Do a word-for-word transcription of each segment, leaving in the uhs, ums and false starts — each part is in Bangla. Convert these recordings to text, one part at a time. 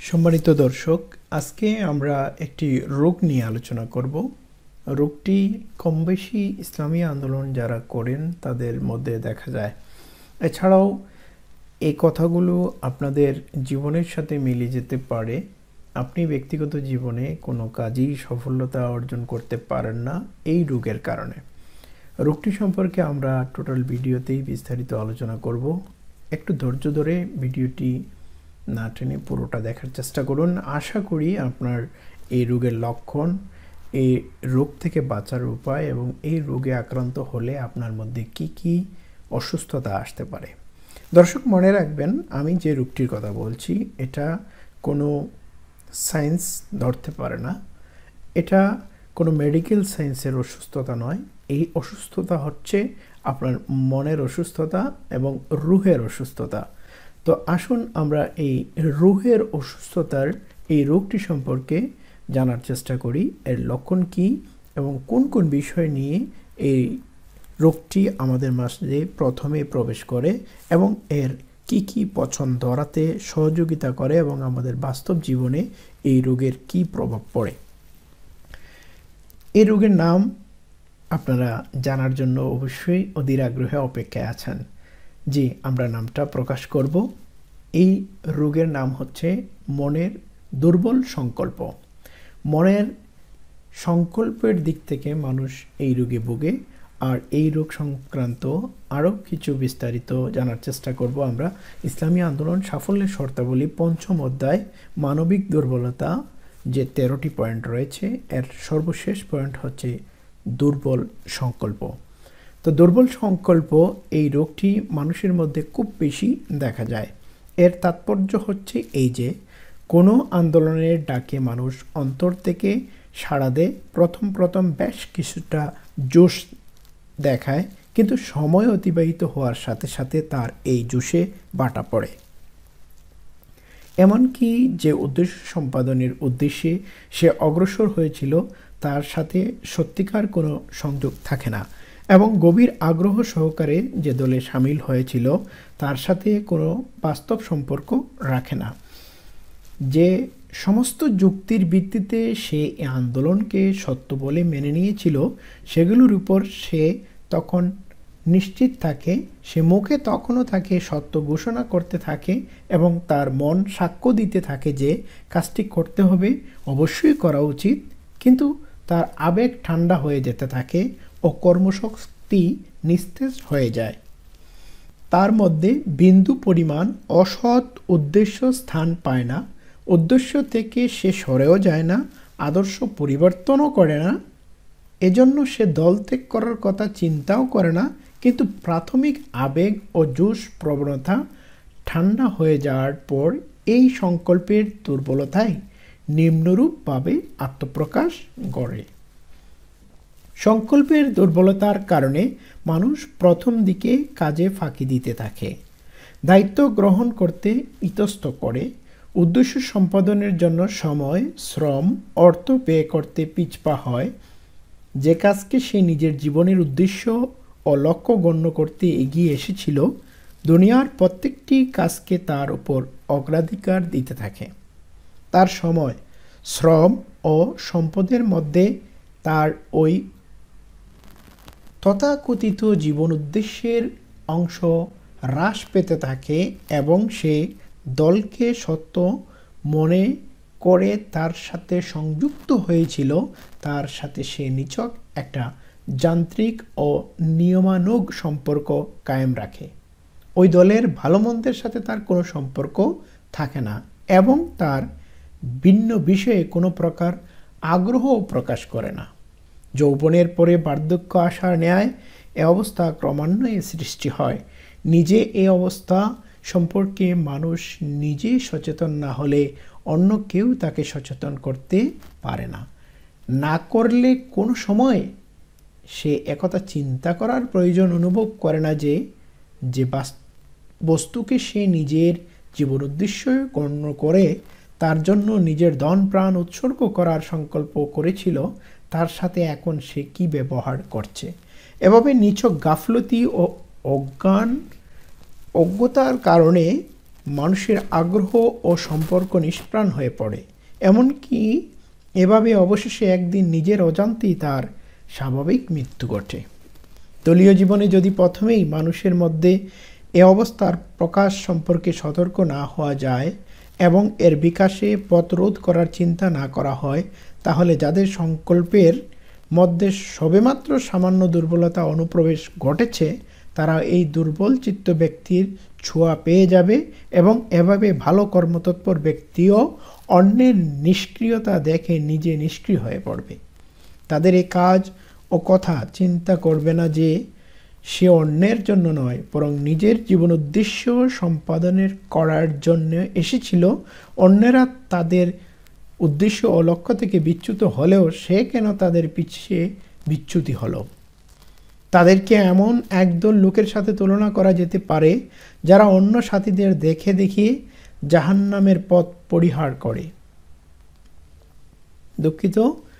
সম্মানিত দর্শক, আজকে আমরা একটি রোগ নিয়ে আলোচনা করব। রোগটি কম বেশি ইসলামী আন্দোলন যারা করেন তাদের মধ্যে দেখা যায়। এছাড়াও এই কথাগুলো আপনাদের জীবনের সাথে মিলে যেতে পারে। আপনি ব্যক্তিগত জীবনে কোনো কাজেই সফলতা অর্জন করতে পারেন না এই রোগের কারণে। রোগটি সম্পর্কে আমরা টোটাল ভিডিওতেই বিস্তারিত আলোচনা করব। একটু ধৈর্য ধরে ভিডিওটি না টেনে পুরোটা দেখার চেষ্টা করুন। আশা করি আপনার এই রোগের লক্ষণ, এই রোগ থেকে বাঁচার উপায় এবং এই রোগে আক্রান্ত হলে আপনার মধ্যে কি কি অসুস্থতা আসতে পারে। দর্শক মনে রাখবেন, আমি যে রোগটির কথা বলছি এটা কোনো সায়েন্স ধরতে পারে না, এটা কোনো মেডিকেল সায়েন্সের অসুস্থতা নয়। এই অসুস্থতা হচ্ছে আপনার মনের অসুস্থতা এবং রুহের অসুস্থতা। তো আসুন আমরা এই রুহের অসুস্থতার এই রোগটি সম্পর্কে জানার চেষ্টা করি। এর লক্ষণ কি এবং কোন কোন বিষয় নিয়ে এই রোগটি আমাদের মাঝে প্রথমে প্রবেশ করে এবং এর কি কি পছন্দ ধরাতে সহযোগিতা করে এবং আমাদের বাস্তব জীবনে এই রোগের কি প্রভাব পড়ে। এই রোগের নাম আপনারা জানার জন্য অবশ্যই অধীর আগ্রহে অপেক্ষায় আছেন। জি, আমরা নামটা প্রকাশ করব। এই রোগের নাম হচ্ছে মনের দুর্বল সংকল্প। মনের সংকল্পের দিক থেকে মানুষ এই রোগে ভোগে। আর এই রোগ সংক্রান্ত আরও কিছু বিস্তারিত জানার চেষ্টা করব আমরা। ইসলামী আন্দোলন সাফল্যের শর্তাবলী পঞ্চম অধ্যায় মানবিক দুর্বলতা যে তেরোটি পয়েন্ট রয়েছে, এর সর্বশেষ পয়েন্ট হচ্ছে দুর্বল সংকল্প। তো দুর্বল সংকল্প এই রোগটি মানুষের মধ্যে খুব বেশি দেখা যায়। এর তাৎপর্য হচ্ছে এই যে কোনো আন্দোলনের ডাকে মানুষ অন্তর থেকে সাড়া দেয়। প্রথম প্রথম বেশ কিছুটা জোশ দেখায়, কিন্তু সময় অতিবাহিত হওয়ার সাথে সাথে তার এই জোশে বাটা পড়ে। এমনকি যে উদ্দেশ্য সম্পাদনের উদ্দেশ্যে সে অগ্রসর হয়েছিল তার সাথে সত্যিকার কোনো সংযোগ থাকে না এবং গভীর আগ্রহ সহকারে যে দলে সামিল হয়েছিল তার সাথে কোনো বাস্তব সম্পর্ক রাখে না। যে সমস্ত যুক্তির ভিত্তিতে সে এই আন্দোলনকে সত্য বলে মেনে নিয়েছিল সেগুলোর উপর সে তখন নিশ্চিত থাকে, সে মুখে তখনও তাকে সত্য ঘোষণা করতে থাকে এবং তার মন সাক্ষ্য দিতে থাকে যে কাজটি করতে হবে, অবশ্যই করা উচিত, কিন্তু তার আবেগ ঠান্ডা হয়ে যেতে থাকে ও কর্মশক্তি নিস্তেজ হয়ে যায়। তার মধ্যে বিন্দু পরিমাণ অসৎ উদ্দেশ্য স্থান পায় না। উদ্দেশ্য থেকে সে সরেও যায় না, আদর্শ পরিবর্তনও করে না। এজন্য সে দল ত্যাগ করার কথা চিন্তাও করে না, কিন্তু প্রাথমিক আবেগ ও জোশ প্রবণতা ঠান্ডা হয়ে যাওয়ার পর এই সংকল্পের দুর্বলতায় নিম্নরূপভাবে আত্মপ্রকাশ করে। সংকল্পের দুর্বলতার কারণে মানুষ প্রথম দিকে কাজে ফাঁকি দিতে থাকে, দায়িত্ব গ্রহণ করতে ইতস্ত করে, উদ্দেশ্য সম্পাদনের জন্য সময়, শ্রম, অর্থ ব্যয় করতে পিছপা হয়। যে কাজকে সে নিজের জীবনের উদ্দেশ্য ও লক্ষ্য গণ্য করতে এগিয়ে এসেছিল, দুনিয়ার প্রত্যেকটি কাজকে তার উপর অগ্রাধিকার দিতে থাকে। তার সময়, শ্রম ও সম্পদের মধ্যে তার ওই তথাকথিত জীবন উদ্দেশ্যের অংশ হ্রাস পেতে থাকে এবং সে দলকে সত্য মনে করে তার সাথে সংযুক্ত হয়েছিল তার সাথে সে নিছক একটা যান্ত্রিক ও নিয়মানুগ সম্পর্ক কায়েম রাখে। ওই দলের ভালো মন্দের সাথে তার কোনো সম্পর্ক থাকে না এবং তার ভিন্ন বিষয়ে কোনো প্রকার আগ্রহ প্রকাশ করে না। যৌবনের পরে বার্ধক্য আসার ন্যায় এ অবস্থা ক্রমান্বয়ে সৃষ্টি হয়। নিজে এই অবস্থা সম্পর্কে মানুষ নিজে সচেতন না হলে অন্য কেউ তাকে সচেতন করতে পারে না। না করলে কোনো সময় সে একথা চিন্তা করার প্রয়োজন অনুভব করে না যে যে বস্তুকে সে নিজের জীবন উদ্দেশ্য গণ্য করে তার জন্য নিজের ধন প্রাণ উৎসর্গ করার সংকল্প করেছিল তার সাথে এখন সে কি ব্যবহার করছে। এভাবে নিছক গাফলতি ও অজ্ঞান অজ্ঞতার কারণে মানুষের আগ্রহ ও সম্পর্ক নিষ্প্রাণ হয়ে পড়ে। এমনকি এভাবে অবশেষে একদিন নিজের অজান্তেই তার স্বাভাবিক মৃত্যু ঘটে। দলীয় জীবনে যদি প্রথমেই মানুষের মধ্যে এ অবস্থার প্রকাশ সম্পর্কে সতর্ক না হওয়া যায় এবং এর বিকাশে পথ রোধ করার চিন্তা না করা হয়, তাহলে যাদের সংকল্পের মধ্যে সবেমাত্র সামান্য দুর্বলতা অনুপ্রবেশ ঘটেছে তারা এই দুর্বল চিত্ত ব্যক্তির ছোঁয়া পেয়ে যাবে এবং এভাবে ভালো কর্মতৎপর ব্যক্তিও অন্যের নিষ্ক্রিয়তা দেখে নিজে নিষ্ক্রিয় হয়ে পড়বে। তাদের এই কাজ ও কথা চিন্তা করবে না যে সে অন্যের জন্য নয়, বরং নিজের জীবন উদ্দেশ্য সম্পাদনের করার জন্য এসেছিল। অন্যেরা তাদের উদ্দেশ্য ও লক্ষ্য থেকে বিচ্যুত হলেও সে কেন তাদের পিছিয়ে বিচ্যুতি হলো। তাদেরকে এমন একদল লোকের সাথে তুলনা করা যেতে পারে যারা অন্য সাথীদের দেখে দেখিয়ে জাহান্নামের পথ পরিহার করে। দুঃখিত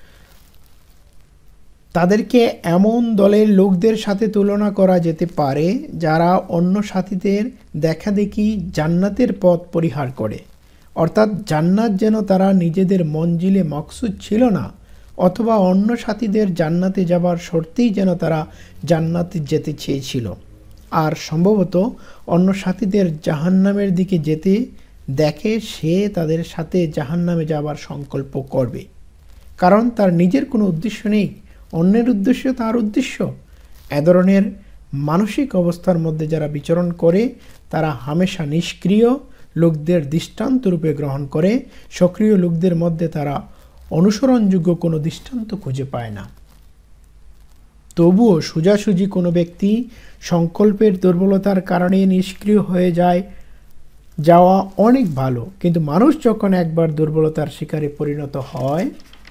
তাদেরকে এমন দলের লোকদের সাথে তুলনা করা যেতে পারে যারা অন্য সাথীদের দেখা দেখি জান্নাতের পথ পরিহার করে। অর্থাৎ জান্নাত যেন তারা নিজেদের মঞ্জিলে মকসুদ ছিল না, অথবা অন্য সাথীদের জান্নাতে যাবার শর্তেই যেন তারা জান্নাতে যেতে চেয়েছিল। আর সম্ভবত অন্য সাথীদের জাহান্নামের দিকে যেতে দেখে সে তাদের সাথে জাহান্নামে যাবার সংকল্প করবে, কারণ তার নিজের কোনো উদ্দেশ্য নেই, অন্যের উদ্দেশ্য তার উদ্দেশ্য। এ ধরনের মানসিক অবস্থার মধ্যে যারা বিচরণ করে তারা হামেশা নিষ্ক্রিয় লোকদের দৃষ্টান্তরূপে গ্রহণ করে, সক্রিয় লোকদের মধ্যে তারা অনুসরণযোগ্য কোনো দৃষ্টান্ত খুঁজে পায় না। তবুও সোজাসুজি কোনো ব্যক্তি সংকল্পের দুর্বলতার কারণে নিষ্ক্রিয় হয়ে যায় যাওয়া অনেক ভালো, কিন্তু মানুষ যখন একবার দুর্বলতার শিকারে পরিণত হয়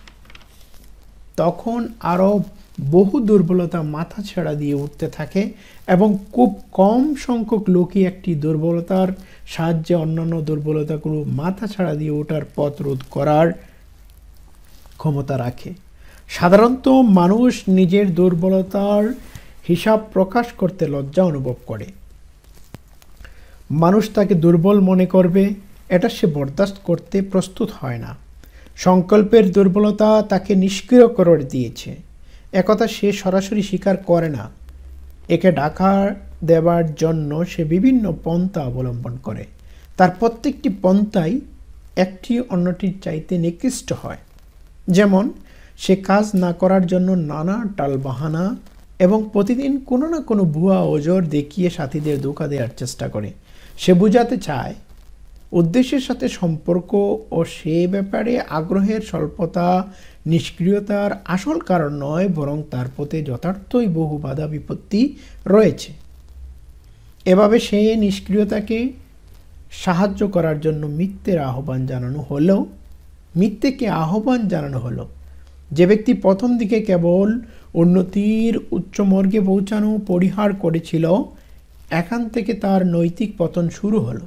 তখন আরও বহু দুর্বলতা মাথা ছাড়া দিয়ে উঠতে থাকে এবং খুব কম সংখ্যক লোকই একটি দুর্বলতার সাহায্যে অন্যান্য দুর্বলতাগুলো মাথা ছাড়া দিয়ে ওঠার পথ রোধ করার ক্ষমতা রাখে। সাধারণত মানুষ নিজের দুর্বলতার হিসাব প্রকাশ করতে লজ্জা অনুভব করে। মানুষ তাকে দুর্বল মনে করবে, এটা সে বরদাস্ত করতে প্রস্তুত হয় না। সংকল্পের দুর্বলতা তাকে নিষ্ক্রিয় করে দিয়েছে, একথা সে সরাসরি স্বীকার করে না। একে ঢাকা দেবার জন্য সে বিভিন্ন পন্থা অবলম্বন করে। তার প্রত্যেকটি পন্থাই একটি অন্যটির চাইতে নিকৃষ্ট হয়। যেমন সে কাজ না করার জন্য নানা টালবাহানা এবং প্রতিদিন কোনো না কোনো ভুয়া ওজর দেখিয়ে সাথীদের ধোঁকা দেওয়ার চেষ্টা করে। সে বোঝাতে চায় উদ্দেশ্যের সাথে সম্পর্ক ও সে ব্যাপারে আগ্রহের স্বল্পতা নিষ্ক্রিয়তার আসল কারণ নয়, বরং তার পথে যথার্থই বহু বাধা বিপত্তি রয়েছে। এভাবে সে নিষ্ক্রিয়তাকে সাহায্য করার জন্য মিথ্যের আহ্বান জানানো হলেও মিথ্যেকে আহ্বান জানানো হলো। যে ব্যক্তি প্রথম দিকে কেবল উন্নতির উচ্চমর্গে পৌঁছানো পরিহার করেছিল, এখান থেকে তার নৈতিক পতন শুরু হলো।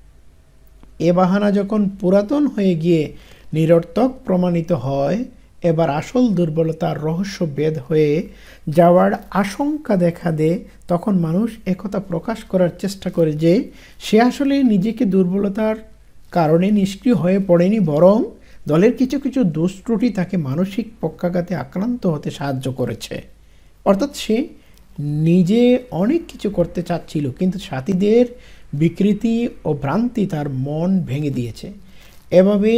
এ বাহানা যখন পুরাতন হয়ে গিয়ে নিরর্থক প্রমাণিত হয়, এবার আসল দুর্বলতার রহস্য বেদ হয়ে যাওয়ার আশঙ্কা দেখা দেয়, তখন মানুষ একথা প্রকাশ করার চেষ্টা করে যে সে আসলে নিজেকে দুর্বলতার কারণে নিষ্ক্রিয় হয়ে পড়েনি, বরং দলের কিছু কিছু দোষ ত্রুটি তাকে মানসিক পক্ষাঘাতে আক্রান্ত হতে সাহায্য করেছে। অর্থাৎ সে নিজে অনেক কিছু করতে চাচ্ছিল, কিন্তু সাথীদের বিকৃতি ও ভ্রান্তি তার মন ভেঙে দিয়েছে। এভাবে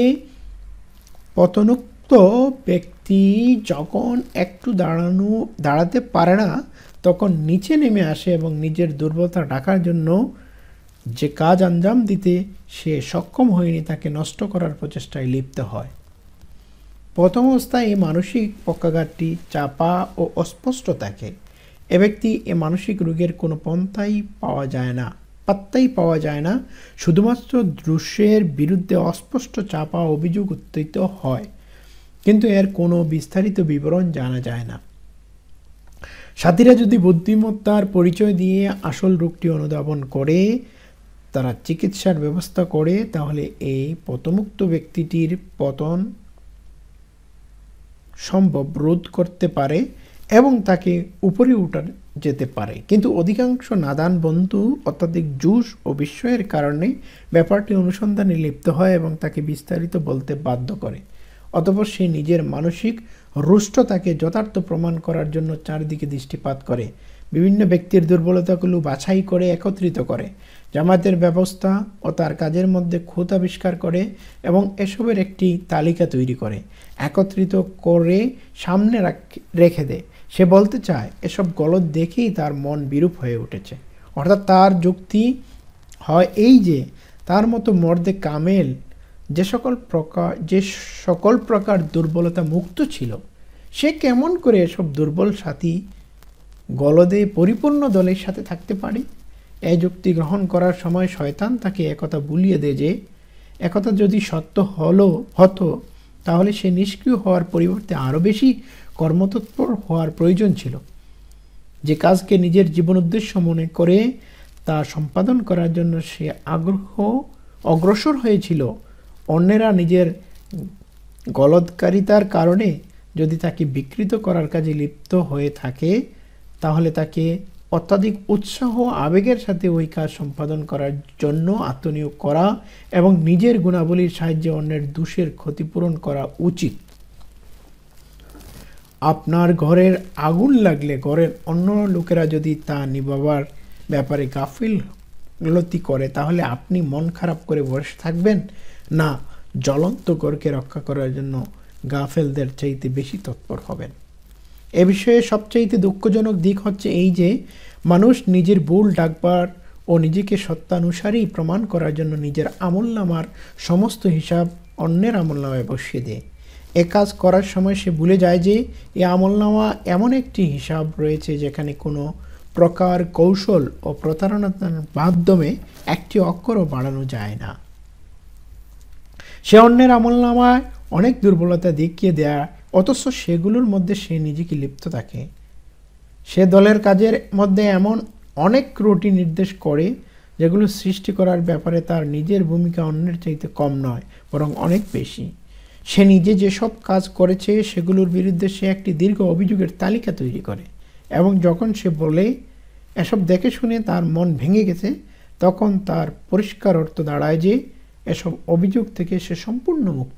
পতনোক্ত ব্যক্তি যখন একটু দাঁড়ানো দাঁড়াতে পারে না, তখন নিচে নেমে আসে এবং নিজের দুর্বলতা ঢাকার জন্য যে কাজ আঞ্জাম দিতে সে সক্ষম হয়নি তাকে নষ্ট করার প্রচেষ্টায় লিপ্ত হয়। প্রথম অবস্থায় এই মানসিক পক্ষাঘাতটি চাপা ও অস্পষ্ট থাকে। এ ব্যক্তি এ মানসিক রোগের কোনো পন্থাই পাওয়া যায় না পাত্তাই পাওয়া যায় না শুধুমাত্র দৃশ্যের বিরুদ্ধে অস্পষ্ট চাপা অভিযোগ উত্থিত হয়, কিন্তু এর কোনো বিস্তারিত বিবরণ জানা যায় না। সাথীরা যদি বুদ্ধিমত্তার পরিচয় দিয়ে আসল রোগটি অনুধাবন করে তারা চিকিৎসার ব্যবস্থা করে, তাহলে এই পতমুক্ত ব্যক্তিটির পতন সম্ভব রোধ করতে পারে এবং তাকে উপরে উঠার যেতে পারে, কিন্তু অধিকাংশ নাদান বন্ধু অত্যাধিক জুস ও বিস্ময়ের কারণে ব্যাপারটি অনুসন্ধানে লিপ্ত হয় এবং তাকে বিস্তারিত বলতে বাধ্য করে। অতঃপর সে নিজের মানসিক রুষ্টতাকে যথার্থ প্রমাণ করার জন্য চারিদিকে দৃষ্টিপাত করে, বিভিন্ন ব্যক্তির দুর্বলতাগুলো বাছাই করে একত্রিত করে, জামায়াতের ব্যবস্থা ও তার কাজের মধ্যে খুঁত আবিষ্কার করে এবং এসবের একটি তালিকা তৈরি করে, একত্রিত করে সামনে রেখে দেয়। সে বলতে চায় এসব গলত দেখেই তার মন বিরূপ হয়ে উঠেছে। অর্থাৎ তার যুক্তি হয় এই যে তার মতো মর্দে কামেল যে সকল প্রকার যে সকল প্রকার দুর্বলতা মুক্ত ছিল, সে কেমন করে এসব দুর্বল সাথী গলদে পরিপূর্ণ দলের সাথে থাকতে পারে। এই যুক্তি গ্রহণ করার সময় শয়তান তাকে একথা বুলিয়ে দেয় যে একথা যদি সত্য হলো হতো তাহলে সে নিষ্ক্রিয় হওয়ার পরিবর্তে আরও বেশি কর্মতৎপর হওয়ার প্রয়োজন ছিল। যে কাজকে নিজের জীবন উদ্দেশ্য মনে করে তা সম্পাদন করার জন্য সে আগ্রহ অগ্রসর হয়েছিল, অন্যেরা নিজের গলদকারিতার কারণে যদি তাকে বিকৃত করার কাজে লিপ্ত হয়ে থাকে, তাহলে তাকে অত্যাধিক উৎসাহ আবেগের সাথে ওই কাজ সম্পাদন করার জন্য আত্মনিয়োগ করা এবং নিজের গুণাবলীর সাহায্যে অন্যের দোষের ক্ষতিপূরণ করা উচিত। আপনার ঘরের আগুন লাগলে ঘরের অন্য লোকেরা যদি তা নিভাবার ব্যাপারে গাফিলতি করে, তাহলে আপনি মন খারাপ করে বসে থাকবেন না জ্বলন্ত ঘরকে রক্ষা করার জন্য গাফেলদের চাইতে বেশি তৎপর হবেন। এ বিষয়ে সবচাইতে দুঃখজনক দিক হচ্ছে এই যে মানুষ নিজের ভুল ডাকবার ও নিজেকে সত্যানুসারী প্রমাণ করার জন্য নিজের আমলনামার সমস্ত হিসাব অন্যের আমলনামায় বসিয়ে দেয়। এ কাজ করার সময় সে ভুলে যায় যে এই আমলনামা এমন একটি হিসাব রয়েছে যেখানে কোনো প্রকার কৌশল ও প্রতারণার মাধ্যমে একটি অক্ষরও বাড়ানো যায় না। সে অন্যের আমলনামায় অনেক দুর্বলতা দেখিয়ে দেয়া, অথচ সেগুলোর মধ্যে সে নিজেকে লিপ্ত থাকে। সে দলের কাজের মধ্যে এমন অনেক ত্রুটি নির্দেশ করে যেগুলো সৃষ্টি করার ব্যাপারে তার নিজের ভূমিকা অন্যের চাইতে কম নয়, বরং অনেক বেশি। সে নিজে যেসব কাজ করেছে সেগুলোর বিরুদ্ধে সে একটি দীর্ঘ অভিযোগের তালিকা তৈরি করে এবং যখন সে বলে এসব দেখে শুনে তার মন ভেঙে গেছে, তখন তার পরিষ্কার অর্থ দাঁড়ায় যে এসব অভিযোগ থেকে সে সম্পূর্ণ মুক্ত।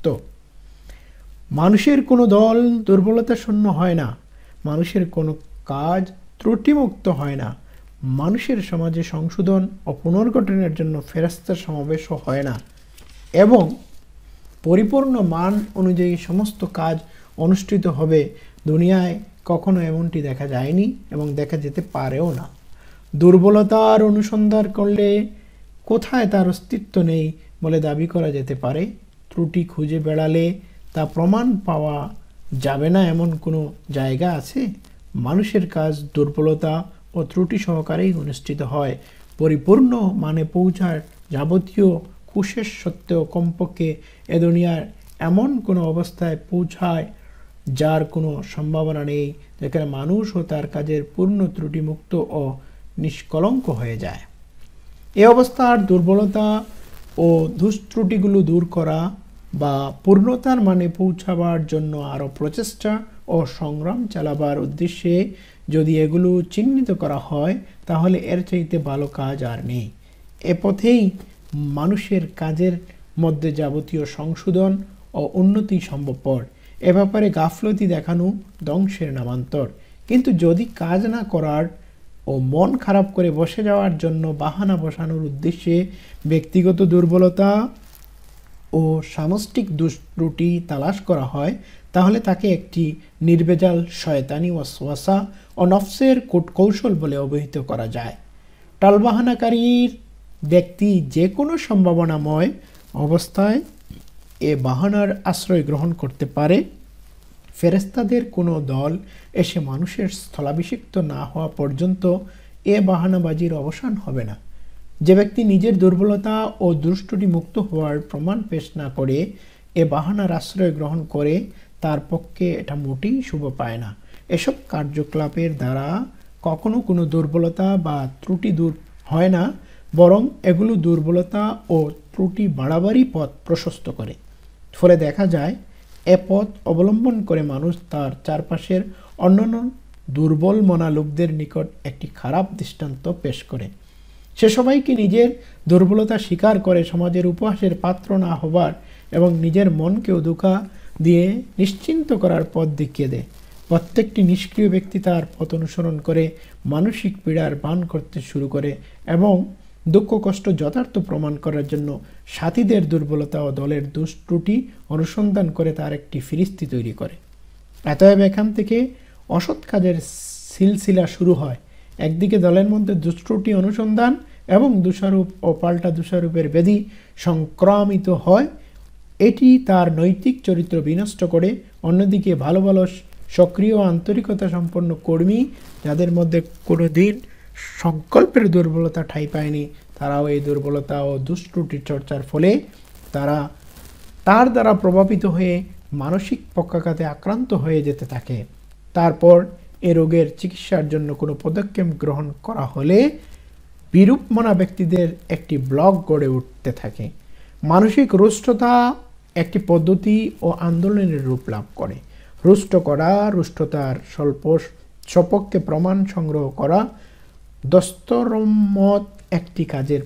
মানুষের কোনো দল দুর্বলতা শূন্য হয় না, মানুষের কোনো কাজ ত্রুটিমুক্ত হয় না, মানুষের সমাজে সংশোধন ও পুনর্গঠনের জন্য ফেরেশতার সমাবেশও হয় না, এবং পরিপূর্ণ মান অনুযায়ী সমস্ত কাজ অনুষ্ঠিত হবে দুনিয়ায় কখনো এমনটি দেখা যায়নি এবং দেখা যেতে পারেও না। দুর্বলতার অনুসন্ধান করলে কোথায় তার অস্তিত্ব নেই বলে দাবি করা যেতে পারে, ত্রুটি খুঁজে বেড়ালে তা প্রমাণ পাওয়া যাবে না এমন কোনো জায়গা আছে? মানুষের কাজ দুর্বলতা ও ত্রুটি সহকারেই অনুষ্ঠিত হয়। পরিপূর্ণ মানে পৌঁছার যাবতীয় কুশেষ সত্ত্বেও কমপক্ষে এ দুনিয়ার এমন কোনো অবস্থায় পৌঁছায় যার কোনো সম্ভাবনা নেই, যেখানে মানুষ ও তার কাজের পূর্ণ ত্রুটিমুক্ত ও নিষ্কলঙ্ক হয়ে যায়। এ অবস্থার দুর্বলতা ও দুষ্ত্রুটিগুলো দূর করা বা পূর্ণতার মানে পৌঁছাবার জন্য আরও প্রচেষ্টা ও সংগ্রাম চালাবার উদ্দেশ্যে যদি এগুলো চিহ্নিত করা হয়, তাহলে এর চাইতে ভালো কাজ আর নেই। এ পথেই মানুষের কাজের মধ্যে যাবতীয় সংশোধন ও উন্নতি সম্ভবপর। এ ব্যাপারে গাফলতি দেখানো ধ্বংসের নামান্তর। কিন্তু যদি কাজ না করার ও মন খারাপ করে বসে যাওয়ার জন্য বাহানা বসানোর উদ্দেশ্যে ব্যক্তিগত দুর্বলতা ও সামষ্টিক দুষ্ত্রুটি তালাশ করা হয়, তাহলে তাকে একটি নির্ভেজাল শয়তানি ওয়াসওয়াসা ও নফসের কূটকৌশল বলে অভিহিত করা যায়। টালবাহানাকারীর ব্যক্তি যে কোনো সম্ভাবনাময় অবস্থায় এ বাহানার আশ্রয় গ্রহণ করতে পারে। ফেরেশতাদের কোনো দল এসে মানুষের স্থলাভিষিক্ত না হওয়া পর্যন্ত এ বাহানাবাজির অবসান হবে না। যে ব্যক্তি নিজের দুর্বলতা ও দুষ্টুটি মুক্ত হওয়ার প্রমাণ পেশ না করে এ বাহানার আশ্রয় গ্রহণ করে, তার পক্ষে এটা মোটেই শুভ পায় না। এসব কার্যকলাপের দ্বারা কখনো কোনো দুর্বলতা বা ত্রুটি দূর হয় না, বরং এগুলো দুর্বলতা ও ত্রুটি বাড়াবারই পথ প্রশস্ত করে। ফলে দেখা যায় এ পথ অবলম্বন করে মানুষ তার চারপাশের অন্যান্য দুর্বল মনা লোকদের নিকট একটি খারাপ দৃষ্টান্ত পেশ করে। সে সবাইকে নিজের দুর্বলতা স্বীকার করে সমাজের উপহাসের পাত্র না হবার এবং নিজের মনকেও ধোঁকা দিয়ে নিশ্চিন্ত করার পথ দেখিয়ে দেয়। প্রত্যেকটি নিষ্ক্রিয় ব্যক্তি তার পথ অনুসরণ করে মানসিক পীড়ার পান করতে শুরু করে এবং দুঃখ কষ্ট যথার্থ প্রমাণ করার জন্য সাথীদের দুর্বলতা ও দলের দোষ ত্রুটি অনুসন্ধান করে তার একটি ফিরিস্তি তৈরি করে। অতএব এখান থেকে অসৎ কাজের সিলসিলা শুরু হয়। একদিকে দলের মধ্যে দুষ্ত্রুটি অনুসন্ধান এবং দোষারোপ ও পাল্টা দোষারোপের ব্যাধি সংক্রামিত হয়, এটি তার নৈতিক চরিত্র বিনষ্ট করে। অন্যদিকে ভালো ভালো সক্রিয় আন্তরিকতা সম্পন্ন কর্মী যাদের মধ্যে কোনো দিন সংকল্পের দুর্বলতা ঠাঁই পায়নি, তারাও এই দুর্বলতা ও দুষ্ত্রুটির চর্চার ফলে তারা তার দ্বারা প্রভাবিত হয়ে মানসিক পক্ষাঘাতে আক্রান্ত হয়ে যেতে থাকে। তারপর এ রোগের চিকিৎসার জন্য কোনো পদক্ষেপ গ্রহণ করা হলে বিরূপমনা ব্যক্তিদের একটি ব্লক গড়ে উঠতে থাকে। মানসিক রুষ্টতা একটি পদ্ধতি ও আন্দোলনের রূপ লাভ করে। রুষ্ট করা, রুষ্টতার স্বল্প সপক্ষে প্রমাণ সংগ্রহ করা দস্তরমত একটি কাজের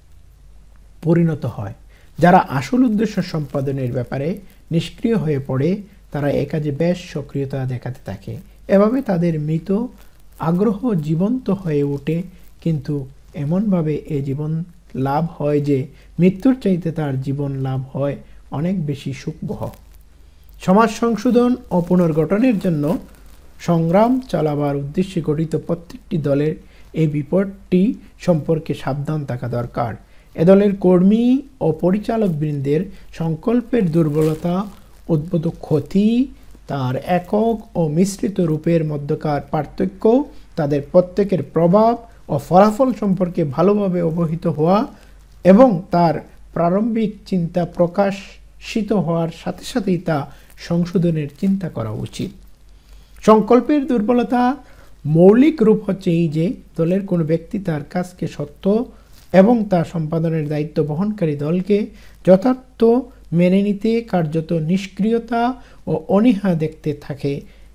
পরিণত হয়। যারা আসল উদ্দেশ্য সম্পাদনের ব্যাপারে নিষ্ক্রিয় হয়ে পড়ে তারা এ কাজে বেশ সক্রিয়তা দেখাতে থাকে। এভাবে তাদের মৃত আগ্রহ জীবন্ত হয়ে ওঠে, কিন্তু এমনভাবে এ জীবন লাভ হয় যে মৃত্যুর চাইতে তার জীবন লাভ হয় অনেক বেশি সুখবহ। সমাজ সংশোধন ও পুনর্গঠনের জন্য সংগ্রাম চালাবার উদ্দেশ্যে গঠিত প্রত্যেকটি দলের এই বিপদটি সম্পর্কে সাবধান থাকা দরকার। এ দলের কর্মী ও পরিচালকবৃন্দের সংকল্পের দুর্বলতা, উদ্ভূত ক্ষতি, তার একক ও মিশ্রিত রূপের মধ্যকার পার্থক্য, তাদের প্রত্যেকের প্রভাব ও ফলাফল সম্পর্কে ভালোভাবে অবহিত হওয়া এবং তার প্রারম্ভিক চিন্তা প্রকাশিত হওয়ার সাথে সাথেই তা সংশোধনের চিন্তা করা উচিত। সংকল্পের দুর্বলতা মৌলিক রূপ হচ্ছে এই যে দলের কোনো ব্যক্তি তার কাজকে সত্য এবং তা সম্পাদনের দায়িত্ব বহনকারী দলকে যথার্থ মেনে নিতে কার্যত নিষ্ক্রিয়তা ও অনীহা দেখতে থাকে।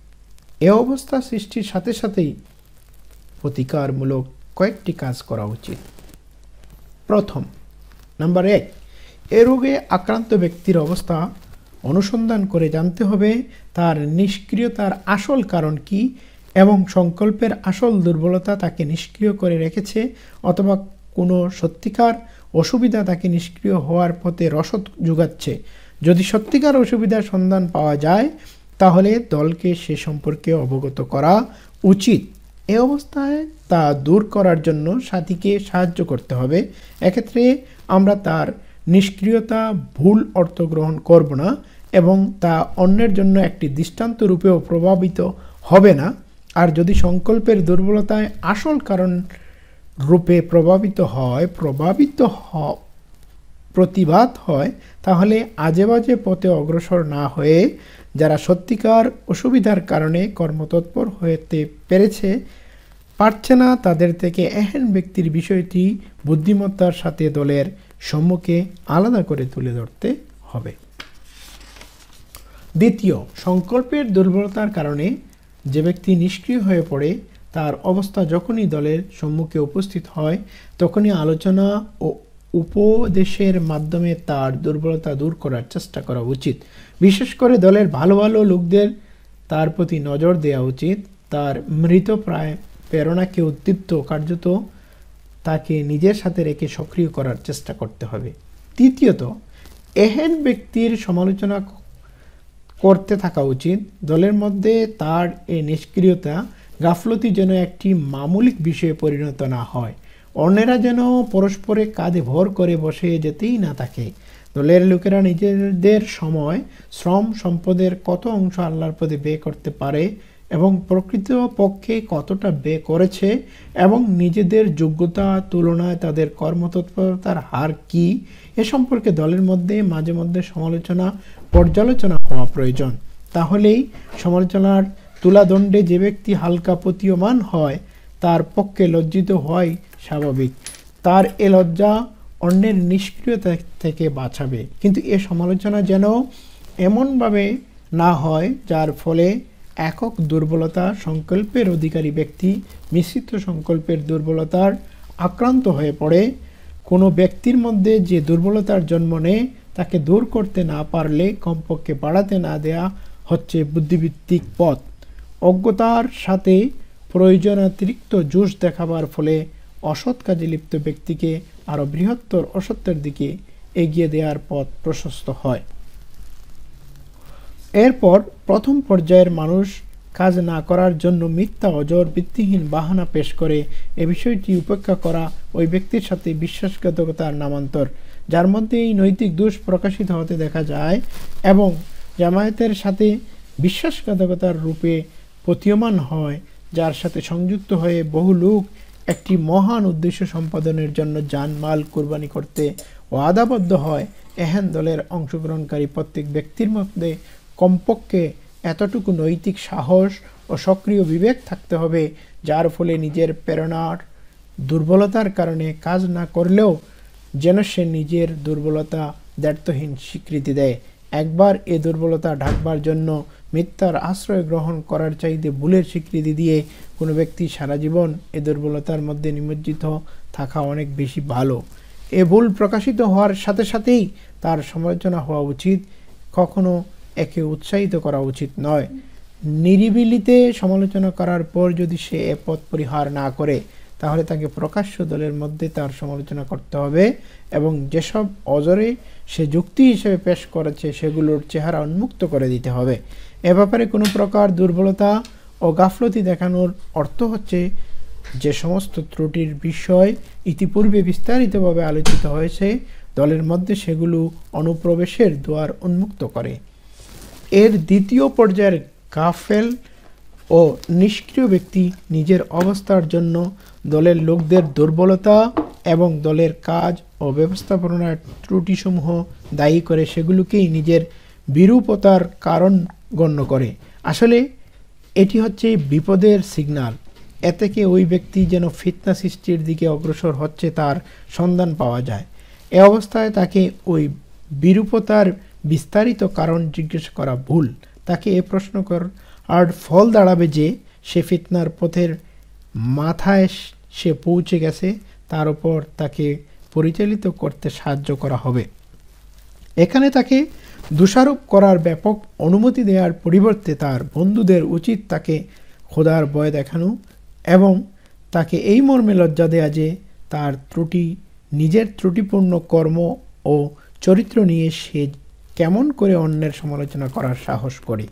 এ অবস্থা সৃষ্টির সাথে সাথেই প্রতিকারমূলক কয়েকটি কাজ করা উচিত। প্রথম, নাম্বার এক, এ রোগে আক্রান্ত ব্যক্তির অবস্থা অনুসন্ধান করে জানতে হবে তার নিষ্ক্রিয়তার আসল কারণ কি এবং সংকল্পের আসল দুর্বলতা তাকে নিষ্ক্রিয় করে রেখেছে অথবা কোনো সত্যিকার অসুবিধা তাকে নিষ্ক্রিয় হওয়ার পথে রসদ যোগাচ্ছে। যদি সত্যিকার অসুবিধার সন্ধান পাওয়া যায় তাহলে দলকে সে সম্পর্কে অবগত করা উচিত। এ অবস্থায় তা দূর করার জন্য সাথীকে সাহায্য করতে হবে। এক্ষেত্রে আমরা তার নিষ্ক্রিয়তা ভুল অর্থ গ্রহণ করব না এবং তা অন্যের জন্য একটি দৃষ্টান্ত রূপেও প্রভাবিত হবে না। আর যদি সংকল্পের দুর্বলতায় আসল কারণ রূপে প্রভাবিত হয় প্রভাবিত প্রতিবাদ হয় তাহলে আজে বাজে পথে অগ্রসর না হয়ে যারা সত্যিকার অসুবিধার কারণে কর্মতৎপর হতে পেরেছে পারছে না তাদের থেকে এহেন ব্যক্তির বিষয়টি বুদ্ধিমত্তার সাথে দলের সম্মুখে আলাদা করে তুলে ধরতে হবে। দ্বিতীয়, সংকল্পের দুর্বলতার কারণে যে ব্যক্তি নিষ্ক্রিয় হয়ে পড়ে তার অবস্থা যখনই দলের সম্মুখে উপস্থিত হয় তখনই আলোচনা ও উপদেশের মাধ্যমে তার দুর্বলতা দূর করার চেষ্টা করা উচিত। বিশেষ করে দলের ভালো ভালো লোকদের তার প্রতি নজর দেওয়া উচিত। তার মৃতপ্রায় প্রেরণাকে উদ্দীপ্ত কার্যত তাকে নিজের সাথে রেখে সক্রিয় করার চেষ্টা করতে হবে। তৃতীয়ত, এহেন ব্যক্তির সমালোচনা করতে থাকা উচিত। দলের মধ্যে তার এই নিষ্ক্রিয়তা গাফলতি যেন একটি মামুলিক বিষয়ে পরিণত না হয়। অন্যেরা যেন পরস্পরে কাঁধে ভর করে বসে যেতেই না থাকে। দলের লোকেরা নিজেদের সময়, শ্রম, সম্পদের কত অংশ আল্লাহর পথে ব্যয় করতে পারে এবং প্রকৃত পক্ষে কতটা ব্যয় করেছে এবং নিজেদের যোগ্যতা তুলনায় তাদের কর্মতৎপরতার হার কি, এ সম্পর্কে দলের মধ্যে মাঝে মধ্যে সমালোচনা পর্যালোচনা হওয়া প্রয়োজন। তাহলেই সমালোচনার তুলাদণ্ডে যে ব্যক্তি হালকা প্রতীয়মান হয় তার পক্ষে লজ্জিত হয় স্বাভাবিক। তার এ লজ্জা অন্যের নিষ্ক্রিয়তা থেকে বাঁচাবে। কিন্তু এ সমালোচনা যেন এমনভাবে না হয় যার ফলে একক দুর্বলতা সংকল্পের অধিকারী ব্যক্তি মিশ্রিত সংকল্পের দুর্বলতার আক্রান্ত হয়ে পড়ে। কোনো ব্যক্তির মধ্যে যে দুর্বলতার জন্ম নেয় তাকে দূর করতে না পারলে কমপক্ষে বাড়াতে না দেয়া হচ্ছে বুদ্ধিভিত্তিক পথ। অজ্ঞতার সাথে প্রয়োজনাতিরিক্ত জোশ দেখাবার ফলে অসৎ কাজে লিপ্ত ব্যক্তিকে আরও বৃহত্তর অসত্যের দিকে এগিয়ে দেওয়ার পথ প্রশস্ত হয়। এরপর প্রথম পর্যায়ের মানুষ কাজ না করার জন্য মিথ্যা অজর ভিত্তিহীন বাহানা পেশ করে। এ বিষয়টি উপেক্ষা করা ওই ব্যক্তির সাথে বিশ্বাসঘাতকতার নামান্তর, যার মধ্যে এই নৈতিক দোষ প্রকাশিত হতে দেখা যায় এবং জামায়াতের সাথে বিশ্বাসঘাতকতার রূপে প্রতীয়মান হয়, যার সাথে সংযুক্ত হয়ে বহু লোক একটি মহান উদ্দেশ্য সম্পাদনের জন্য জানমাল কুরবানি করতে ওয়াদাবদ্ধ হয়। এহেন দলের অংশগ্রহণকারী প্রত্যেক ব্যক্তির মধ্যে কমপক্ষে এতটুকু নৈতিক সাহস ও সক্রিয় বিবেক থাকতে হবে, যার ফলে নিজের প্রেরণার দুর্বলতার কারণে কাজ না করলেও যেন সে নিজের দুর্বলতা দ্ব্যর্থহীন স্বীকৃতি দেয়। একবার এ দুর্বলতা ঢাকবার জন্য মিথ্যার আশ্রয় গ্রহণ করার চাইতে ভুলের স্বীকৃতি দিয়ে কোনো ব্যক্তি সারা জীবন এ দুর্বলতার মধ্যে নিমজ্জিত থাকা অনেক বেশি ভালো। এ ভুল প্রকাশিত হওয়ার সাথে সাথেই তার সমালোচনা হওয়া উচিত, কখনো একে উৎসাহিত করা উচিত নয়। নিরিবিলিতে সমালোচনা করার পর যদি সে এ পথ পরিহার না করে তাহলে তাকে প্রকাশ্য দলের মধ্যে তার সমালোচনা করতে হবে এবং যেসব অজরে সে যুক্তি হিসেবে পেশ করেছে সেগুলোর চেহারা উন্মুক্ত করে দিতে হবে। এ ব্যাপারে কোনো প্রকার দুর্বলতা ও গাফলতি দেখানোর অর্থ হচ্ছে যে সমস্ত ত্রুটির বিষয় ইতিপূর্বে বিস্তারিতভাবে আলোচিত হয়েছে দলের মধ্যে সেগুলো অনুপ্রবেশের দ্বার উন্মুক্ত করে। এর দ্বিতীয় পর্যায়ের গাফেল ও নিষ্ক্রিয় ব্যক্তি নিজের অবস্থার জন্য দলের লোকদের দুর্বলতা এবং দলের কাজ ও ব্যবস্থাপনার ত্রুটিসমূহ দায়ী করে সেগুলোকেই নিজের বিরূপতার কারণ গণ্য করে। আসলে এটি হচ্ছে বিপদের সিগন্যাল। এ থেকে ওই ব্যক্তি যেন ফিতনা সৃষ্টির দিকে অগ্রসর হচ্ছে তার সন্ধান পাওয়া যায়। এ অবস্থায় তাকে ওই বিরূপতার বিস্তারিত কারণ জিজ্ঞেস করা ভুল। তাকে এ প্রশ্ন কর আর ফল দাঁড়াবে যে সে ফিতনার পথের মাথায় সে পৌঁছে গেছে, তার উপর তাকে পরিচালিত করতে সাহায্য করা হবে। এখানে তাকে দোষারোপ করার ব্যাপক অনুমতি দেওয়ার পরিবর্তে তার বন্ধুদের উচিত তাকে খোদার ভয় দেখানো এবং তাকে এই মর্মে লজ্জা দেয়া যে তার ত্রুটি নিজের ত্রুটিপূর্ণ কর্ম ও চরিত্র নিয়ে সে কেমন করে অন্যের সমালোচনা করার সাহস করে।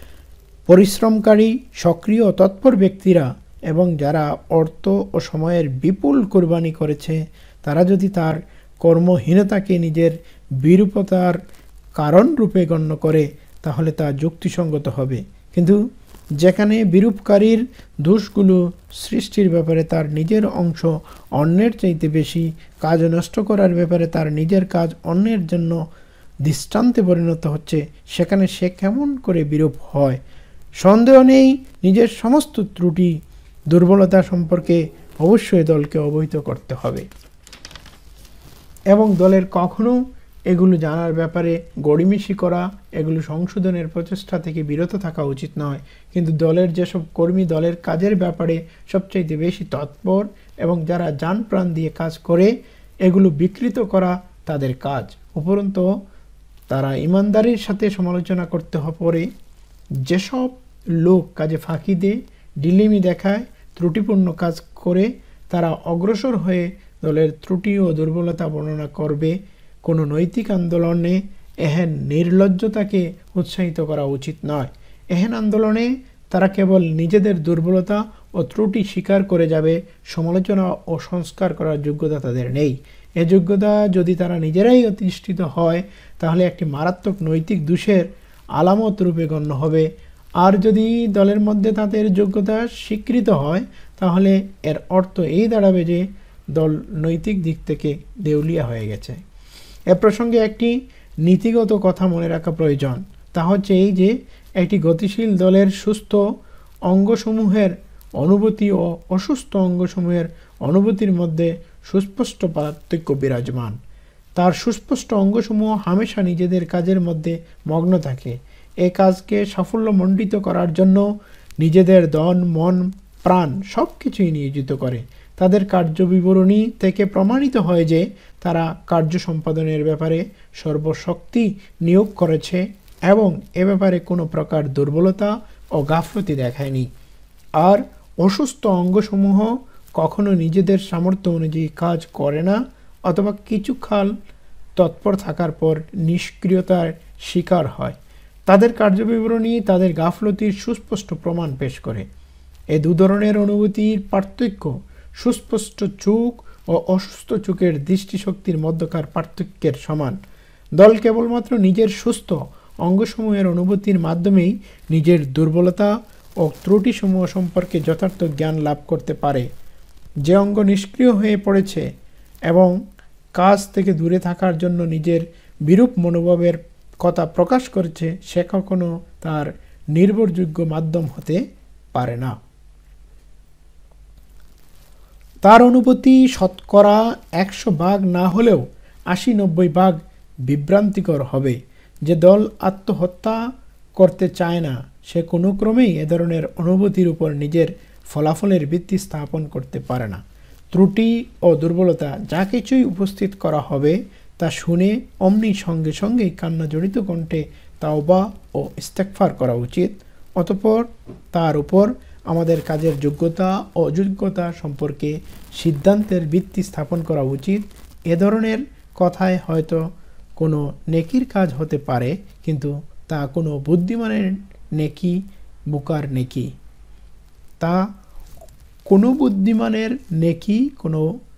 পরিশ্রমকারী সক্রিয় তৎপর ব্যক্তিরা এবং যারা অর্থ ও সময়ের বিপুল কোরবানি করেছে তারা যদি তার কর্মহীনতাকে নিজের বিরূপতার কারণ রূপে গণ্য করে তাহলে তা যুক্তিসঙ্গত হবে। কিন্তু যেখানে বিরূপকারীর দোষগুলো সৃষ্টির ব্যাপারে তার নিজের অংশ অন্যের চাইতে বেশি, কাজ নষ্ট করার ব্যাপারে তার নিজের কাজ অন্যের জন্য দৃষ্টান্তে পরিণত হচ্ছে, সেখানে সে কেমন করে বিরূপ হয়। সন্দেহ নেই নিজের সমস্ত ত্রুটি দুর্বলতা সম্পর্কে অবশ্যই দলকে অবহিত করতে হবে এবং দলের কখনো এগুলো জানার ব্যাপারে গড়িমিশি করা, এগুলো সংশোধনের প্রচেষ্টা থেকে বিরত থাকা উচিত নয়। কিন্তু দলের যেসব কর্মী দলের কাজের ব্যাপারে সবচাইতে বেশি তৎপর এবং যারা জান প্রাণ দিয়ে কাজ করে এগুলো বিকৃত করা তাদের কাজ। উপরন্তু তারা ইমানদারির সাথে সমালোচনা করতে পরে যেসব লোক কাজে ফাঁকি দেয়, ডিলিমি দেখায়, ত্রুটিপূর্ণ কাজ করে, তারা অগ্রসর হয়ে দলের ত্রুটি ও দুর্বলতা বর্ণনা করবে। কোনো নৈতিক আন্দোলনে এহেন নির্লজ্জতাকে উৎসাহিত করা উচিত নয়। এহেন আন্দোলনে তারা কেবল নিজেদের দুর্বলতা ও ত্রুটি স্বীকার করে যাবে, সমালোচনা ও সংস্কার করার যোগ্যতা তাদের নেই। এ যোগ্যতা যদি তারা নিজেরাই অধিষ্ঠিত হয় তাহলে একটি মারাত্মক নৈতিক দোষের আলামত রূপে গণ্য হবে। আর যদি দলের মধ্যে তাদের যোগ্যতা স্বীকৃত হয় তাহলে এর অর্থ এই দাঁড়াবে যে দল নৈতিক দিক থেকে দেউলিয়া হয়ে গেছে। এ প্রসঙ্গে একটি নীতিগত কথা মনে রাখা প্রয়োজন, তা হচ্ছে এই যে একটি গতিশীল দলের সুস্থ অঙ্গসমূহের অনুভূতি ও অসুস্থ অঙ্গসমূহের অনুভূতির মধ্যে সুস্পষ্ট পার্থক্য বিরাজমান। তার সুস্পষ্ট অঙ্গসমূহ হামেশা নিজেদের কাজের মধ্যে মগ্ন থাকে এ কাজকে সাফল্যমণ্ডিত করার জন্য নিজেদের ধন, মন, প্রাণ সব কিছুই নিয়োজিত করে। তাদের কার্যবিবরণী থেকে প্রমাণিত হয় যে তারা কার্য সম্পাদনের ব্যাপারে সর্বশক্তি নিয়োগ করেছে এবং এ ব্যাপারে কোনো প্রকার দুর্বলতা ও গাফলতি দেখায়নি। আর অসুস্থ অঙ্গসমূহ কখনো নিজেদের সামর্থ্য অনুযায়ী কাজ করে না অথবা কিছুকাল তৎপর থাকার পর নিষ্ক্রিয়তার শিকার হয়। তাদের কার্যবিবরণী তাদের গাফলতির সুস্পষ্ট প্রমাণ পেশ করে। এ দু ধরনের অনুভূতির পার্থক্য সুস্পষ্ট চোখ ও অসুস্থ চোখের দৃষ্টিশক্তির মধ্যকার পার্থক্যের সমান। দল কেবলমাত্র নিজের সুস্থ অঙ্গসমূহের অনুভূতির মাধ্যমেই নিজের দুর্বলতা ও ত্রুটিসমূহ সম্পর্কে যথার্থ জ্ঞান লাভ করতে পারে। যে অঙ্গ নিষ্ক্রিয় হয়ে পড়েছে এবং কাজ থেকে দূরে থাকার জন্য নিজের বিরূপ মনোভাবের কথা প্রকাশ করেছে, সে কখনো তার নির্ভরযোগ্য মাধ্যম হতে পারে না। তার অনুভূতি শতকরা একশো ভাগ না হলেও আশি নব্বই ভাগ বিভ্রান্তিকর হবে। যে দল আত্মহত্যা করতে চায় না, সে কোনো ক্রমেই এ ধরনের অনুভূতির উপর নিজের ফলাফলের ভিত্তি স্থাপন করতে পারে না। ত্রুটি ও দুর্বলতা যা কিছুই উপস্থিত করা হবে তা শুনে অমনি সঙ্গে সঙ্গেই কান্নাজড়িত কণ্ঠে তাওবা ও ইস্তেগফার করা উচিত। অতঃপর তার উপর আমাদের কাজের যোগ্যতা ও অযোগ্যতা সম্পর্কে সিদ্ধান্তের ভিত্তি স্থাপন করা উচিত। এ ধরনের কথায় হয়তো কোনো নেকির কাজ হতে পারে, কিন্তু তা কোনো বুদ্ধিমানের নেকি, বোকার নেকি। তা কোনো বুদ্ধিমানের নেকি, কোনো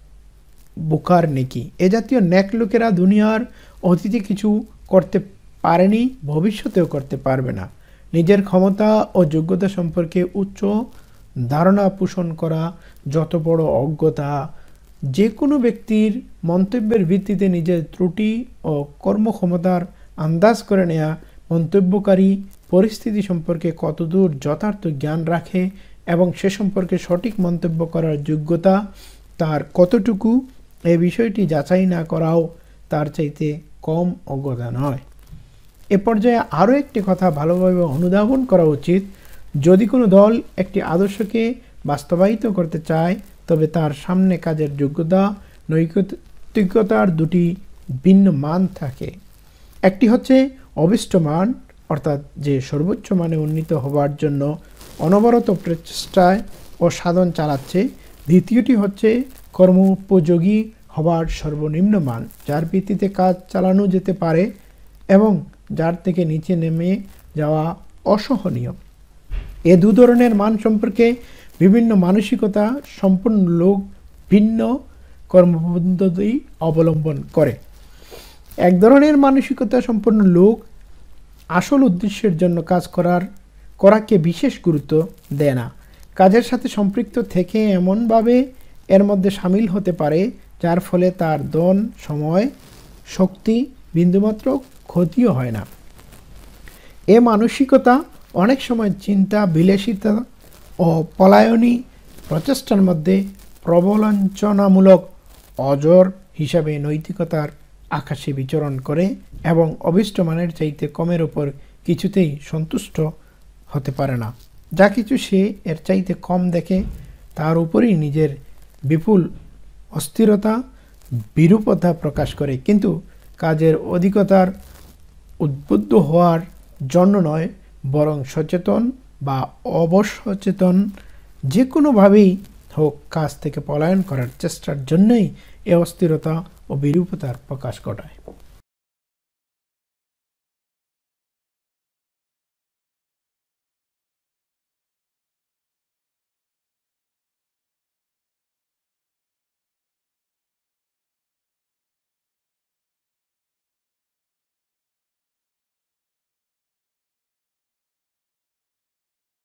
বোকার নেকি। এ জাতীয় নেক লোকেরা দুনিয়ার অতীতে কিছু করতে পারেনি, ভবিষ্যতেও করতে পারবে না। নিজের ক্ষমতা ও যোগ্যতা সম্পর্কে উচ্চ ধারণা পোষণ করা যত বড় অজ্ঞতা। যে কোনো ব্যক্তির মন্তব্যের ভিত্তিতে নিজের ত্রুটি ও কর্মক্ষমতার আন্দাজ করে নেয়া মন্তব্যকারী পরিস্থিতি সম্পর্কে কতদূর যথার্থ জ্ঞান রাখে এবং সে সম্পর্কে সঠিক মন্তব্য করার যোগ্যতা তার কতটুকু, এই বিষয়টি যাচাই না করাও তার চাইতে কম অজ্ঞতা নয়। এ পর্যায়ে আরও একটি কথা ভালোভাবে অনুধাবন করা উচিত। যদি কোনো দল একটি আদর্শকে বাস্তবায়িত করতে চায়, তবে তার সামনে কাজের যোগ্যতা, নৈতিকতার দুটি ভিন্ন মান থাকে। একটি হচ্ছে অভিষ্ট মান, অর্থাৎ যে সর্বোচ্চ মানে উন্নীত হবার জন্য অনবরত প্রচেষ্টায় ও সাধন চালাচ্ছে। দ্বিতীয়টি হচ্ছে কর্মোপযোগী হবার সর্বনিম্ন মান, যার ভিত্তিতে কাজ চালানো যেতে পারে এবং যার থেকে নিচে নেমে যাওয়া অসহনীয়। এ দু ধরনের মান সম্পর্কে বিভিন্ন মানসিকতা সম্পন্ন লোক ভিন্ন কর্মপদ্ধতি অবলম্বন করে। এক ধরনের মানসিকতা সম্পন্ন লোক আসল উদ্দেশ্যের জন্য কাজ করার করাকে বিশেষ গুরুত্ব দেয় না। কাজের সাথে সম্পৃক্ত থেকে এমনভাবে এর মধ্যে সামিল হতে পারে যার ফলে তার ধন, সময়, শক্তি বিন্দুমাত্র ক্ষতিও হয় না। এ মানসিকতা অনেক সময় চিন্তা, বিলাসিতা ও পলায়নী প্রচেষ্টার মধ্যে প্রবঞ্চনামূলক অজর হিসাবে নৈতিকতার আকাশে বিচরণ করে এবং অভিষ্ট মানের চাইতে কমের ওপর কিছুতেই সন্তুষ্ট হতে পারে না। যা কিছু সে এর চাইতে কম দেখে তার উপরেই নিজের বিপুল অস্থিরতা, বিরূপতা প্রকাশ করে, কিন্তু কাজের অধিকতার উদ্বুদ্ধ হওয়ার জন্য নয়, বরং সচেতন বা অবসচেতন যে কোনোভাবেই হোক কাজ থেকে পলায়ন করার চেষ্টার জন্যই এ অস্থিরতা ও বিরূপতার প্রকাশ ঘটায়।